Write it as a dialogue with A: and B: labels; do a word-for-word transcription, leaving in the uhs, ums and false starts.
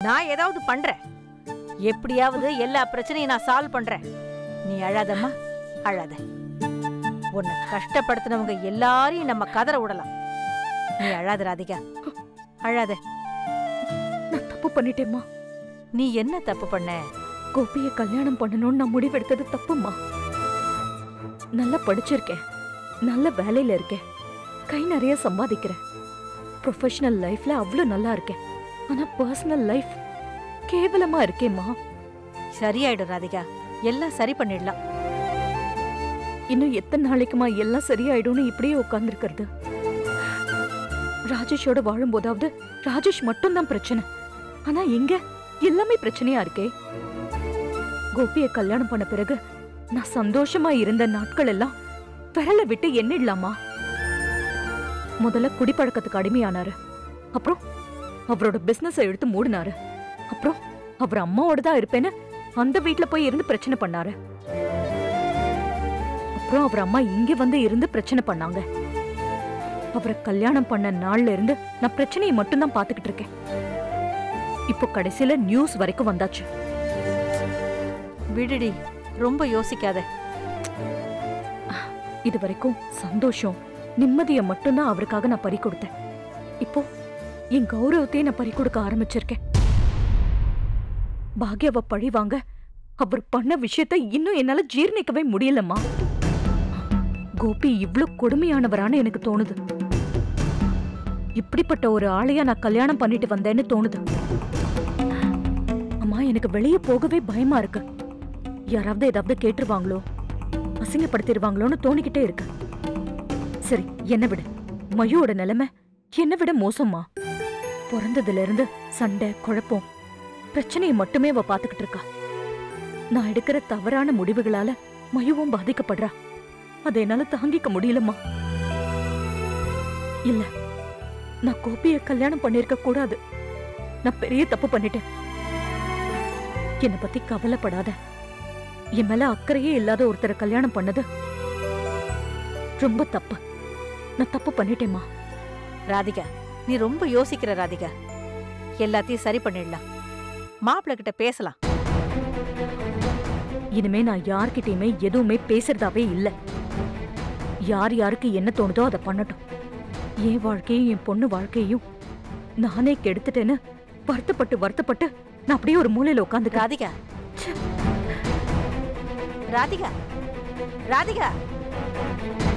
A: நான் ஏதாவது பண்றேன். எப்படியாவது எல்லா பிரச்சனையும் நான் சால்வ் பண்றேன். நீ அழாதம்மா, அழாத. உன்னை கஷ்டப்படுத்தினவங்க எல்லாரையும் நம்ம கதற விடலாம். நீ அழாத ராதிகா, அழாத.
B: நான் தப்பு பண்ணிட்டேம்மா.
A: நீ என்ன தப்பு பண்ண?
B: கோபியை கல்யாணம் பண்ணணும்னு நான் முடிவெடுத்தது தப்புமா. நல்லா படிச்சிருக்கேன், நல்ல வேலையில இருக்கேன், கை நிறைய சம்பாதிக்கிறேன், ப்ரொஃபஷனல் லைஃப்ல அவ்வளவு நல்லா இருக்கேன். ஆனா பர்சனல் லைஃப் கேவலமா இருக்கேம்மா.
A: சரியாயிடும் ராதிகா, எல்லாம் சரி பண்ணிடலாம்.
B: இன்னும் எத்தனை நாளைக்குமா எல்லாம் சரியாயிடும்னு இப்படியே உட்கார்ந்துருக்கிறது? ராஜேஷோட வாழும் போதாவது ராஜேஷ் மட்டும் தான் பிரச்சனை. ஆனா இங்க எல்லாமே பிரச்சனையா இருக்கே. கோபியை கல்யாணம் பண்ண பிறகு நான் சந்தோஷமா இருந்த நாட்கள் எல்லாம் விரல விட்டு எண்ணிடலாமா? முதல்ல குடிப்பழக்கத்துக்கு அடிமையானாரு, அப்புறம் அவரோட பிசினஸ் எடுத்து மூடினாரு, அப்புறம் அவர் அம்மாவோட தான் இருப்பேன்னு அந்த வீட்டுல போய் இருந்து பிரச்சனை பண்ணாரு, அப்புறம் அவர் அம்மா இங்க வந்து இருந்து பிரச்சனை பண்ணாங்க. அவரை கல்யாணம் பண்ண நாள்ல இருந்து நான் பிரச்சனையை மட்டும்தான் பாத்துக்கிட்டு இருக்கேன். இப்போ கடைசியில நியூஸ் வரைக்கும் வந்தாச்சு.
A: விடுடி, ரொம்ப யோசிக்காத.
B: இது வரைக்கும் சந்தோஷம் நிம்மதியை மட்டும்தான் அவருக்காக நான் பறி கொடுத்தேன். இப்போ என் கௌரவத்தையே நான் பறி கொடுக்க ஆரம்பிச்சிருக்கேன். பாக்யாவை பழி வாங்க அவர் பண்ண விஷயத்தை இன்னும் என்னால ஜீர்ணிக்கவே முடியலம்மா. கோபி இவ்ளோ கொடுமையானவரான எனக்கு தோணுது. இப்படிப்பட்ட ஒரு ஆளையா நான் கல்யாணம் பண்ணிட்டு வந்தேன்னு தோணுது. அம்மா, எனக்கு வெளியே போகவே பயமா இருக்கு. யாராவது ஏதாவது கேட்டுருவாங்களோ, அசிங்கப்படுத்திடுவாங்களோன்னு தோணிக்கிட்டே இருக்கு. சரி, என்ன விட மயுவோட நிலைமை என்னை விட மோசமா. பிறந்ததுல இருந்து சண்டை, குழப்பம், பிரச்சனையை மட்டுமே அவ பாத்துக்கிட்டு இருக்கா. நான் எடுக்கிற தவறான முடிவுகளால மயுவும் பாதிக்கப்படுறா. அதை என்னால தாங்கிக்க முடியலம்மா. இல்ல, நான் கோபியை கல்யாணம் பண்ணிருக்க கூடாது. நான் பெரிய தப்பு பண்ணிட்டேன். என்னை பத்தி கவலைப்படாத. என் மேல அக்கறையே இல்லாத ஒருத்தரை கல்யாணம் பண்ணது ரொம்ப தப்பு. நான் தப்பு பண்ணிட்டேம்மா.
A: ராதிகா, நீ ரொம்ப யோசிக்கிற ராதிகா. எல்லாத்தையும் சரி பண்ணிடலாம். மாப்பிள்ளை கிட்ட பேசலாம்.
B: இனிமே நான் யார்கிட்டயுமே எதுவுமே பேசுறதாவே இல்ல. யார் யாருக்கு என்ன தோணுதோ அதை பண்ணட்டும். என் வாழ்க்கையும் என் பொண்ணு வாழ்க்கையும் நானே கெடுத்துட்டேன்னு வருத்தப்பட்டு வருத்தப்பட்டு நான் அப்படியே ஒரு மூலையில உட்காந்து.
A: ராதிகா, ராதிகா, ராதிகா.